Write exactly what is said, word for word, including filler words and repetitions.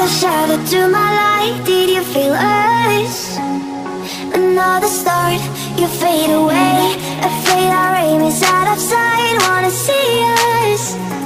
shadow to my light. Did you feel us? Another start, you fade away. A fade our aim is out of sight. Wanna see us